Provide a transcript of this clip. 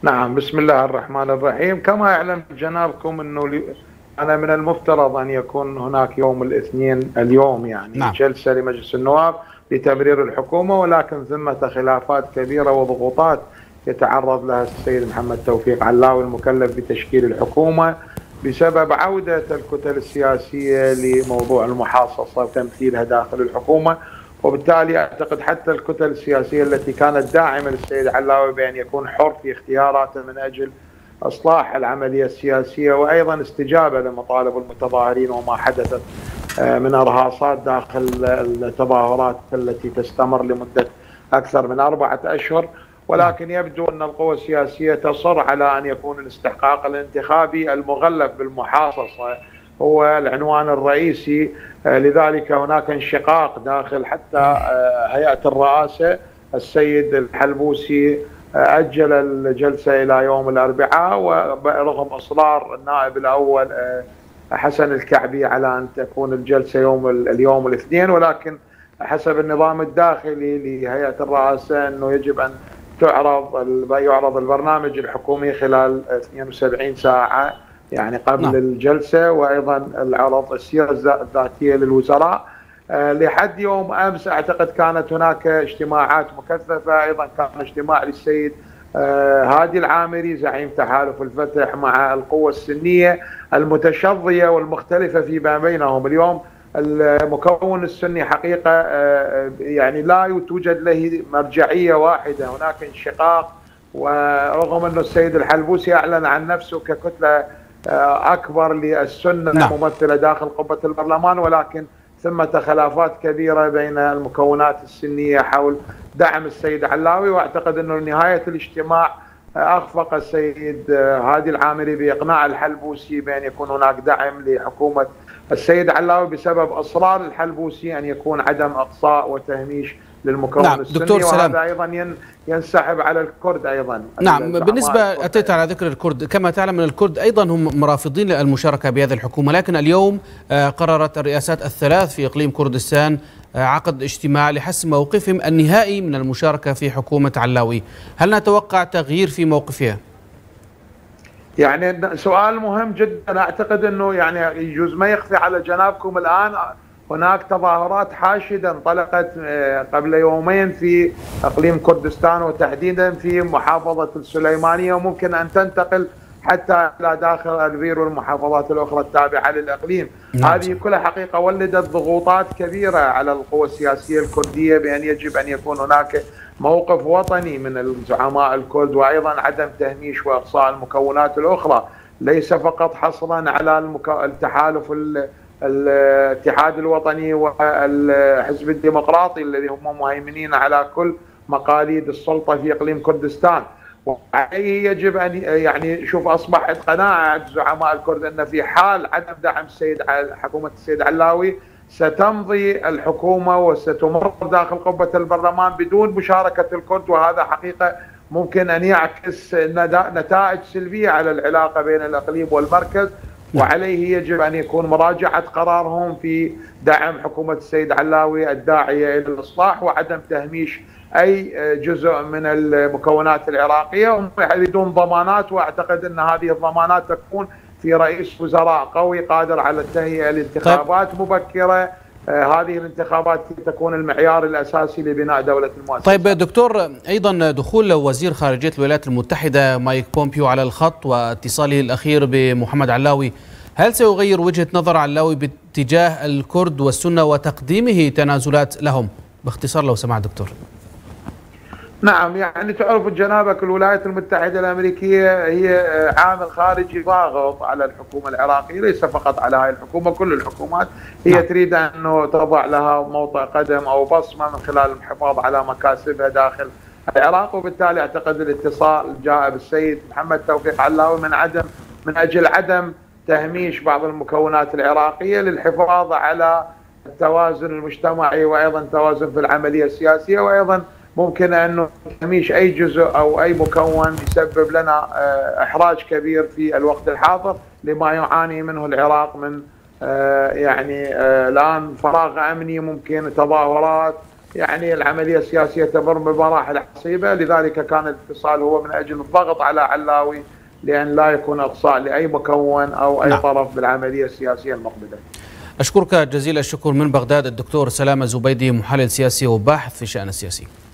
نعم، بسم الله الرحمن الرحيم. كما يعلم جنابكم أنه أنا من المفترض أن يكون هناك يوم الاثنين اليوم يعني نعم. جلسة لمجلس النواب لتبرير الحكومة، ولكن ثمة خلافات كبيرة وضغوطات يتعرض لها السيد محمد توفيق علاوي المكلف بتشكيل الحكومة بسبب عودة الكتل السياسية لموضوع المحاصصة وتمثيلها داخل الحكومة. وبالتالي أعتقد حتى الكتل السياسية التي كانت داعمة للسيد علاوي بأن يكون حر في اختياراته من أجل إصلاح العملية السياسية وأيضا استجابة لمطالب المتظاهرين وما حدثت من إرهاصات داخل التظاهرات التي تستمر لمدة أكثر من 4 أشهر. ولكن يبدو أن القوى السياسية تصر على أن يكون الاستحقاق الانتخابي المغلف بالمحاصصة هو العنوان الرئيسي. لذلك هناك انشقاق داخل حتى هيئة الرئاسة. السيد الحلبوسي أجل الجلسة إلى يوم الأربعاء، ورغم إصرار النائب الأول حسن الكعبي على أن تكون الجلسة اليوم الاثنين، ولكن حسب النظام الداخلي لهيئة الرئاسة أنه يجب أن يعرض البرنامج الحكومي خلال 72 ساعة يعني قبل الجلسة، وأيضا العرض السيرة الذاتية للوزراء. لحد يوم أمس أعتقد كانت هناك اجتماعات مكثفة. أيضا كان اجتماع للسيد هادي العامري زعيم تحالف الفتح مع القوى السنية المتشظية والمختلفة فيما بينهم. اليوم المكون السني حقيقة يعني لا توجد له مرجعية واحدة، هناك انشقاق. ورغم أن السيد الحلبوسي أعلن عن نفسه ككتلة أكبر للسنة ممثلة داخل قبة البرلمان، ولكن ثمة خلافات كبيرة بين المكونات السنية حول دعم السيد علاوي. واعتقد أنه نهاية الاجتماع أخفق السيد هادي العامري بإقناع الحلبوسي بأن يكون هناك دعم لحكومة السيد علاوي بسبب إصرار الحلبوسي أن يكون عدم إقصاء وتهميش للمكون السني. دكتور سلام، وهذا أيضا ينسحب على الكرد أيضا. بالنسبة أتيت على ذكر الكرد، كما تعلم أن الكرد أيضا هم مرافضين للمشاركة بهذه الحكومة، لكن اليوم قررت الرئاسات الثلاث في إقليم كردستان عقد اجتماع لحسم موقفهم النهائي من المشاركة في حكومة علاوي. هل نتوقع تغيير في موقفها؟ يعني سؤال مهم جدا. أعتقد أنه يعني يجوز ما يخفي على جنابكم الآن هناك تظاهرات حاشدة انطلقت قبل يومين في اقليم كردستان وتحديدا في محافظة السليمانية، وممكن ان تنتقل حتى الى داخل اربيل والمحافظات الاخرى التابعة للاقليم. هذه كلها حقيقة ولدت ضغوطات كبيرة على القوى السياسية الكردية بان يجب ان يكون هناك موقف وطني من الزعماء الكرد، وايضا عدم تهميش واقصاء المكونات الاخرى، ليس فقط حصرا على التحالف الاتحاد الوطني والحزب الديمقراطي الذي هم مهيمنين على كل مقاليد السلطة في إقليم كردستان. وعليه يجب أن يعني شوف أصبحت قناعة زعماء الكرد أن في حال عدم دعم حكومة السيد علاوي ستمضي الحكومة وستمر داخل قبة البرلمان بدون مشاركة الكرد، وهذا حقيقة ممكن أن يعكس نتائج سلبية على العلاقة بين الإقليم والمركز. وعليه يجب أن يكون مراجعة قرارهم في دعم حكومة السيد علاوي الداعية إلى الإصلاح وعدم تهميش أي جزء من المكونات العراقية. هم يريدون ضمانات، وأعتقد أن هذه الضمانات تكون في رئيس وزراء قوي قادر على التهيئة لانتخابات مبكرة. هذه الانتخابات تكون المعيار الأساسي لبناء دولة المؤسسة. طيب دكتور، أيضا دخول وزير خارجية الولايات المتحدة مايك بومبيو على الخط واتصاله الأخير بمحمد علاوي، هل سيغير وجهة نظر علاوي باتجاه الكرد والسنة وتقديمه تنازلات لهم؟ باختصار لو سمحت دكتور. نعم، يعني تعرف جنابك الولايات المتحدة الأمريكية هي عامل خارجي ضاغط على الحكومة العراقية، ليس فقط على هذه الحكومة، كل الحكومات هي تريد أنه تضع لها موطئ قدم أو بصمة من خلال الحفاظ على مكاسبها داخل العراق. وبالتالي أعتقد الاتصال جاء بالسيد محمد توفيق علاوي من أجل عدم تهميش بعض المكونات العراقية للحفاظ على التوازن المجتمعي وأيضا التوازن في العملية السياسية، وأيضا ممكن أنه تهميش أي جزء أو أي مكون يسبب لنا إحراج كبير في الوقت الحاضر لما يعاني منه العراق من يعني الآن فراغ أمني، ممكن تظاهرات يعني العملية السياسية تمر بمراحل عصيبة، لذلك كان الاتصال هو من أجل الضغط على علاوي لأن لا يكون إقصاء لأي مكون أو أي طرف بالعملية السياسية المقبلة. أشكرك جزيل الشكر من بغداد الدكتور سلامة زبيدي، محلل سياسي وباحث في الشأن السياسي.